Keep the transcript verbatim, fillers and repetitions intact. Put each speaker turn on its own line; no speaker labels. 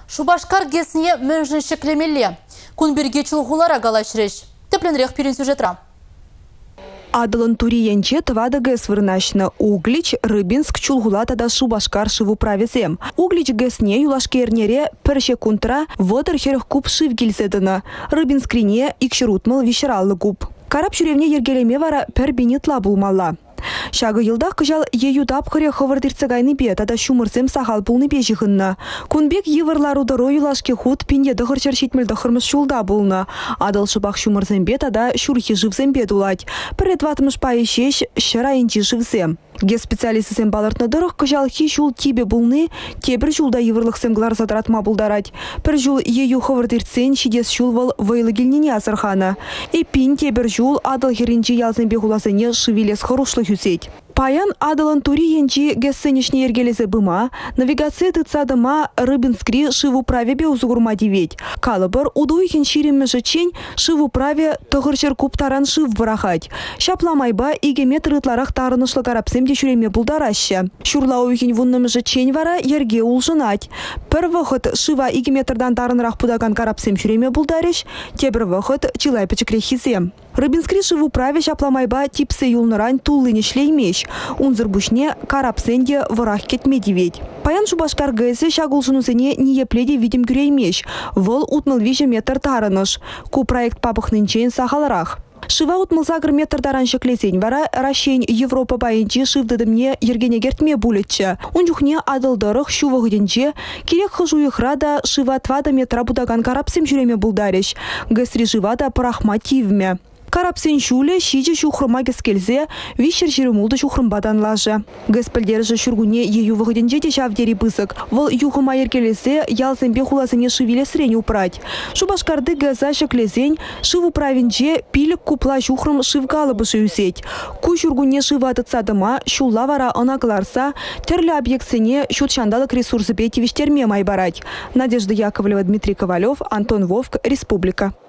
Шубашкар гесіне мөнжін шеклемелі. Күнберге чулғулара галашреш. Тепленрех перен сюжетра.
Адылын туриенче твада гэс вырнашны. Углич, Рыбинск, чулгулата да Шубашкар шиву правезем. Углич гэсне юлашкернере пір секундра вотыр херх куб шив гильзедіні. Рыбинскрине икшірутмыл вишералы куб. Карап жүревне ергелеме вара пір бенетла булмалла. Шагы йылдах кыжал ею тапхыре хывырдырцыгайны бе, тада шумырсем сахал пулны бежихынна. Кунбек йывырлару дырой юлашке худ пинде дыхырчар шетмелді хырмыз шулда булна. Адыл шыбақ шумырсем бе, тада шурхи живсем бе дулать. Пірет ватымыш пайышеш шырайынчи живсем. Ге специалистысем балыртны дырық кыжал хи шул тибе булны, тебір жулда йывырлықсем глар задратма булдарать. Пір жул ею хывырдырцен шидес шул выл вайлы гельнене азырхана. Эпин тебір жул адыл херинчи ялзен бе хуласыне шывилес хорошлы хүсеть. Паян адылын туриенчи гессенешне ергелезе быма, навигация тыцадыма Рыбинскри шиву праве бе узугурма девять. Калыбыр удуихин ширеме жычень шиву праве тұғырчыр куптаран шив бұрахать. Шапламайба игеме тырытларах тарынышлы карапсем де шүреме булдараща. Шурла уихин вунным жычень вара ерге улжынать. Пір вақыт шива игеметрдан тарынрақ пудаган карапсем шүреме булдарыш, тебір вақыт чилай пычыкре хизем. Рыбинскри шиву праве шапламайба типсе юлнырань туллыне шлеймеш. Унзыр бушне карапсенде варах кетме девет. Паян Шубашкар гэсе шагулшынусыне не епледе видим гюреймеш. Вол утмыл виже метр тарыныш. Ку проект папахнынчен сахаларах. Шива утмылзагыр метр тараншы клесень вара рашень Европа байынче шивдыдымне ергене гертме булетче. Унжухне адылдырых шувығыденче керек хыжуйықрада шива твада метра будаган карапсем жүреме булдареш. Гэсри живада прахмативме. Карапсен шуле шиже шухрыма кескелзе, вишер жирымулды шухрымбадан лажы. Гэспілдері шүргуне ею вғыденже де шавдері бысық. Выл юхыма еркелесе, ялсенбе хуласыне шывелесірен упрать. Шубашкарды гэза шеклезен, шив управенже пилік купла шухрым шивгалы бышы үсет. Ку шүргуне шиваты цадыма, шулла вара анақыларса, терлі объектсене шутшандалық ресурсы бетевіштерме майбарать. Надежда Яковлева, Дмитрий Ковалев, Антон Вовк, Республика.